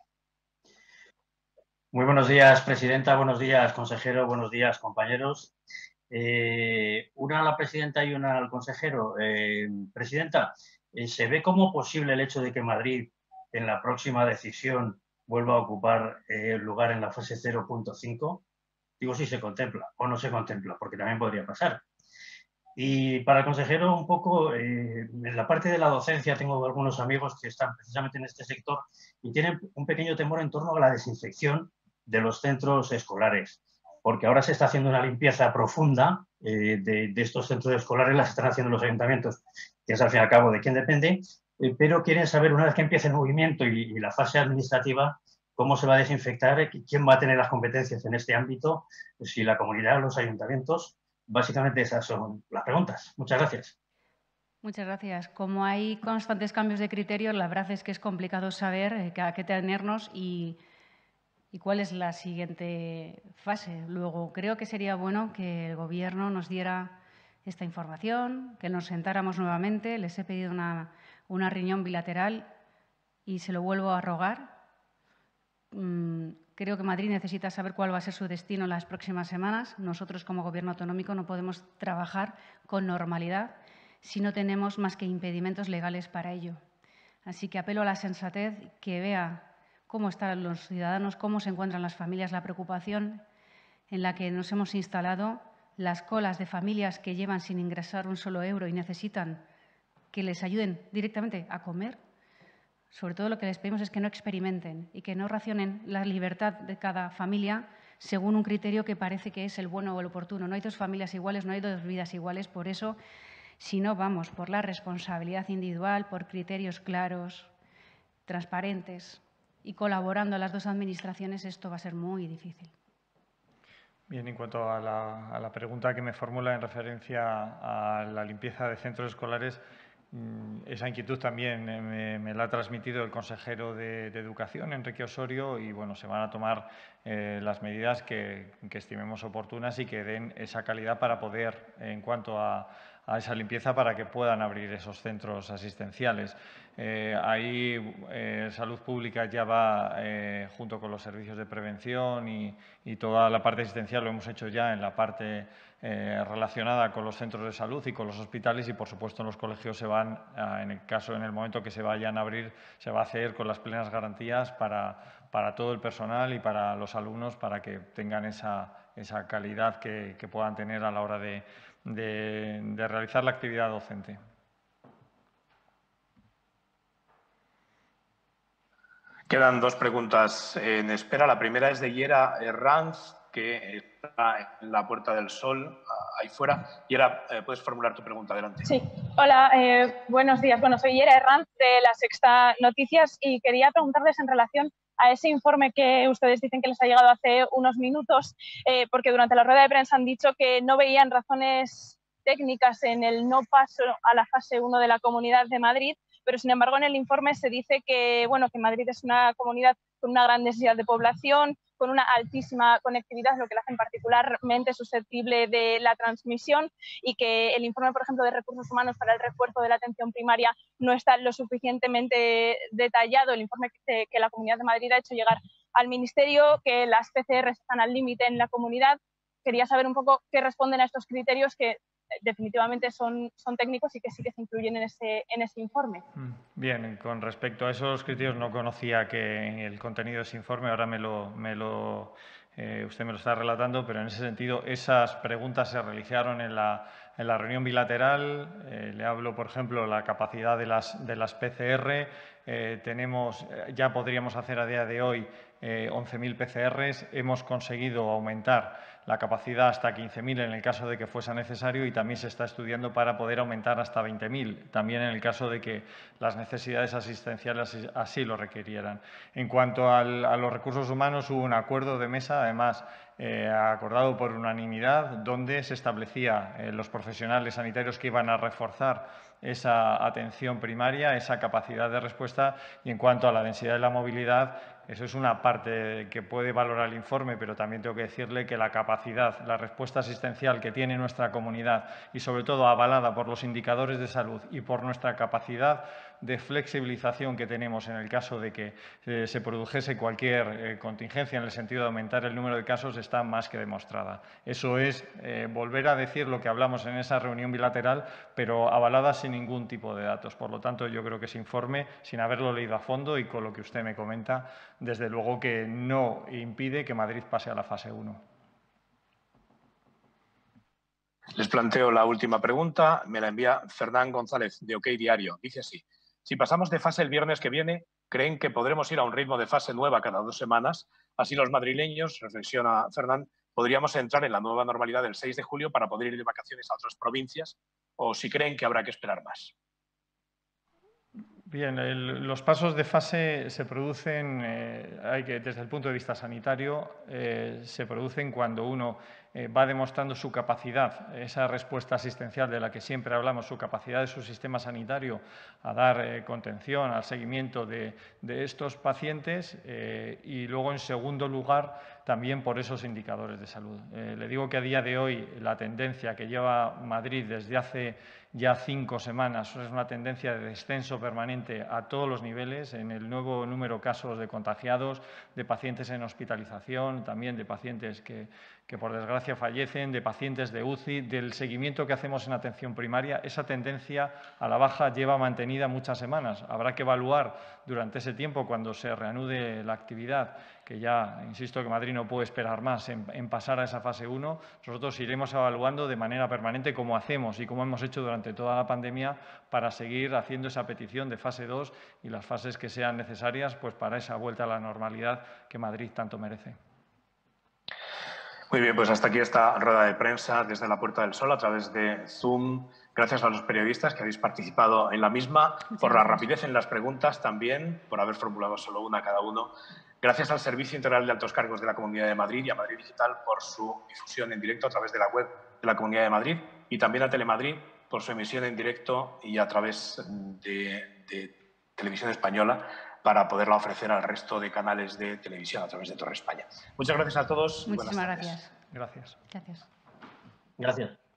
Muy buenos días, presidenta. Buenos días, consejero. Buenos días, compañeros. Eh, una a la presidenta y una al consejero. Eh, presidenta, eh, ¿se ve como posible el hecho de que Madrid en la próxima decisión vuelva a ocupar eh, el lugar en la fase cero punto cinco? Digo si se contempla o no se contempla, porque también podría pasar. Y para el consejero, un poco, eh, en la parte de la docencia tengo algunos amigos que están precisamente en este sector y tienen un pequeño temor en torno a la desinfección de los centros escolares, porque ahora se está haciendo una limpieza profunda eh, de, de estos centros escolares, las están haciendo los ayuntamientos, que es al fin y al cabo de quién depende, eh, pero quieren saber, una vez que empiece el movimiento y, y la fase administrativa, cómo se va a desinfectar, quién va a tener las competencias en este ámbito, si la comunidad, los ayuntamientos. Básicamente esas son las preguntas. Muchas gracias. Muchas gracias. Como hay constantes cambios de criterios, la verdad es que es complicado saber a qué tenernos y, y cuál es la siguiente fase. Luego, creo que sería bueno que el Gobierno nos diera esta información, que nos sentáramos nuevamente. Les he pedido una, una reunión bilateral y se lo vuelvo a rogar. Mm, Creo que Madrid necesita saber cuál va a ser su destino en las próximas semanas. Nosotros, como Gobierno autonómico, no podemos trabajar con normalidad si no tenemos más que impedimentos legales para ello. Así que apelo a la sensatez, que vea cómo están los ciudadanos, cómo se encuentran las familias, la preocupación en la que nos hemos instalado, las colas de familias que llevan sin ingresar un solo euro y necesitan que les ayuden directamente a comer. Sobre todo lo que les pedimos es que no experimenten y que no racionen la libertad de cada familia según un criterio que parece que es el bueno o el oportuno. No hay dos familias iguales, no hay dos vidas iguales. Por eso, si no vamos por la responsabilidad individual, por criterios claros, transparentes y colaborando las dos administraciones, esto va a ser muy difícil. Bien, en cuanto a la, a la pregunta que me formula en referencia a la limpieza de centros escolares, esa inquietud también me, me la ha transmitido el consejero de, de Educación, Enrique Osorio, y bueno, se van a tomar eh, las medidas que, que estimemos oportunas y que den esa calidad para poder, en cuanto a, a esa limpieza, para que puedan abrir esos centros asistenciales. Eh, ahí eh, Salud Pública ya va, eh, junto con los servicios de prevención y, y toda la parte asistencial, lo hemos hecho ya en la parte eh, relacionada con los centros de salud y con los hospitales, y por supuesto en los colegios se van, eh, en el caso, en el momento que se vayan a abrir, se va a hacer con las plenas garantías para, para todo el personal y para los alumnos, para que tengan esa, esa calidad que, que puedan tener a la hora de, de, de realizar la actividad docente. Quedan dos preguntas en espera. La primera es de Yera Herranz, que está en la Puerta del Sol, ahí fuera. Yera, eh, puedes formular tu pregunta. Adelante. Sí. Hola, eh, buenos días. Bueno, soy Yera Herranz de La Sexta Noticias y quería preguntarles en relación a ese informe que ustedes dicen que les ha llegado hace unos minutos, eh, porque durante la rueda de prensa han dicho que no veían razones técnicas en el no paso a la fase uno de la Comunidad de Madrid, pero sin embargo en el informe se dice que, bueno, que Madrid es una comunidad con una gran densidad de población, con una altísima conectividad, lo que la hacen particularmente susceptible de la transmisión, y que el informe, por ejemplo, de recursos humanos para el refuerzo de la atención primaria no está lo suficientemente detallado, el informe que, que la Comunidad de Madrid ha hecho llegar al Ministerio, que las P C R están al límite en la comunidad. Quería saber un poco qué responden a estos criterios que definitivamente son, son técnicos y que sí que se incluyen en ese, en ese informe. Bien, con respecto a esos criterios no conocía que el contenido de ese informe, ahora me lo, me lo, eh, usted me lo está relatando, pero en ese sentido esas preguntas se realizaron en la, en la reunión bilateral. Eh, le hablo, por ejemplo, la capacidad de las, de las P C R. Eh, tenemos, ya podríamos hacer a día de hoy eh, once mil P C Rs. Hemos conseguido aumentar la capacidad hasta quince mil en el caso de que fuese necesario, y también se está estudiando para poder aumentar hasta veinte mil, también en el caso de que las necesidades asistenciales así lo requirieran. En cuanto al, a los recursos humanos, hubo un acuerdo de mesa, además eh, acordado por unanimidad, donde se establecía eh, los profesionales sanitarios que iban a reforzar esa atención primaria, esa capacidad de respuesta. Y en cuanto a la densidad de la movilidad, eso es una parte que puede valorar el informe, pero también tengo que decirle que la capacidad capacidad, la respuesta asistencial que tiene nuestra comunidad y, sobre todo, avalada por los indicadores de salud y por nuestra capacidad de flexibilización que tenemos en el caso de que eh, se produjese cualquier eh, contingencia en el sentido de aumentar el número de casos, está más que demostrada. Eso es eh, volver a decir lo que hablamos en esa reunión bilateral, pero avalada sin ningún tipo de datos. Por lo tanto, yo creo que ese informe, sin haberlo leído a fondo y con lo que usted me comenta, desde luego que no impide que Madrid pase a la fase uno. Les planteo la última pregunta. Me la envía Fernán González, de OK Diario. Dice así: si pasamos de fase el viernes que viene, ¿creen que podremos ir a un ritmo de fase nueva cada dos semanas? Así los madrileños, reflexiona Fernán, podríamos entrar en la nueva normalidad del seis de julio para poder ir de vacaciones a otras provincias, o si creen que habrá que esperar más. Bien, el, los pasos de fase se producen, eh, hay que, desde el punto de vista sanitario, eh, se producen cuando uno eh, va demostrando su capacidad, esa respuesta asistencial de la que siempre hablamos, su capacidad de su sistema sanitario a dar eh, contención, al seguimiento de, de estos pacientes eh, y luego, en segundo lugar, también por esos indicadores de salud. Eh, le digo que a día de hoy la tendencia que lleva Madrid desde hace ya cinco semanas es una tendencia de descenso permanente a todos los niveles, en el nuevo número de casos de contagiados, de pacientes en hospitalización, también de pacientes que, que por desgracia fallecen, de pacientes de U C I, del seguimiento que hacemos en atención primaria. Esa tendencia a la baja lleva mantenida muchas semanas. Habrá que evaluar durante ese tiempo, cuando se reanude la actividad, que ya, insisto, que Madrid no puede esperar más en, en pasar a esa fase uno, nosotros iremos evaluando de manera permanente cómo hacemos y cómo hemos hecho durante toda la pandemia para seguir haciendo esa petición de fase dos y las fases que sean necesarias, pues, para esa vuelta a la normalidad que Madrid tanto merece. Muy bien, pues hasta aquí esta rueda de prensa desde la Puerta del Sol a través de Zoom. Gracias a los periodistas que habéis participado en la misma, por la rapidez en las preguntas también, por haber formulado solo una cada uno. Gracias al Servicio Integral de Altos Cargos de la Comunidad de Madrid y a Madrid Digital por su difusión en directo a través de la web de la Comunidad de Madrid, y también a Telemadrid por su emisión en directo y a través de, de Televisión Española, para poderla ofrecer al resto de canales de televisión a través de Torre España. Muchas gracias a todos. Muchísimas Buenas tardes. gracias. Gracias. Gracias. Gracias.